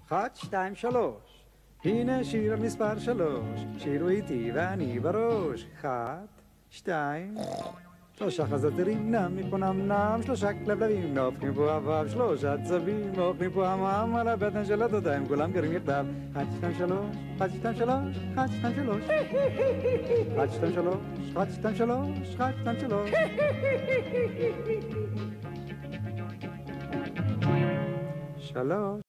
1, 2, 3. הנה שיר מספר 3, שירו איתי ואני בראש. 1, 2, 3 חזתרים נם מפה נם נם, 3 כלבלבים נופחים פה אבב, 3 עצבים אוכלים פה עמם על הבטן של הדודיים, כולם גרים יחדיו. 1, 2, 3, 1, 2, 3, 1, 2, 3. 1, 2, 3, 1, 2, 3, 1, 2, 3. 3